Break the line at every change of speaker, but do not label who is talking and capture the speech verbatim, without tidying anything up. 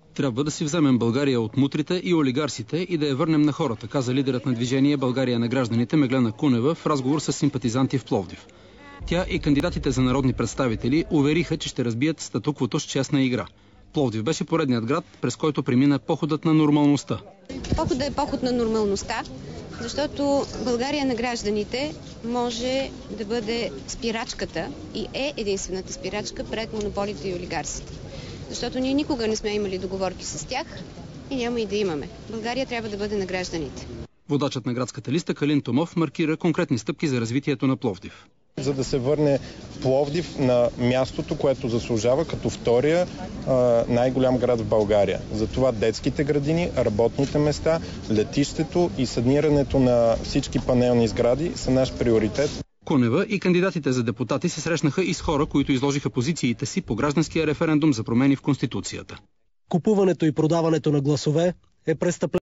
Трябва да си вземем България от мутрите и олигарсите и да я върнем на хората, каза лидерът на движение България на гражданите Меглена Кунева в разговор с симпатизанти в Пловдив. Тя и кандидатите за народни представители увериха, че ще разбият статуквото с честна игра. Пловдив беше поредният град, през който премина походът на нормалността.
Походът е поход на нормалността, защото България на гражданите може да бъде спирачката и е единствената спирачка пред монополите и олигарсите. Защото ние никога не сме имали договорки с тях и няма и да имаме. България трябва да бъде на гражданите.
Водачът на градската листа Калин Томов маркира конкретни стъпки за развитието на Пловдив.
За да се върне Пловдив на мястото, което заслужава като втория най-голям град в България. Затова детските градини, работните места, летището и санирането на всички панелни сгради са наш приоритет.
Кунева и кандидатите за депутати се срещнаха и с хора, които изложиха позициите си по гражданския референдум за промени в Конституцията.
Купуването и продаването на гласове е престъпление.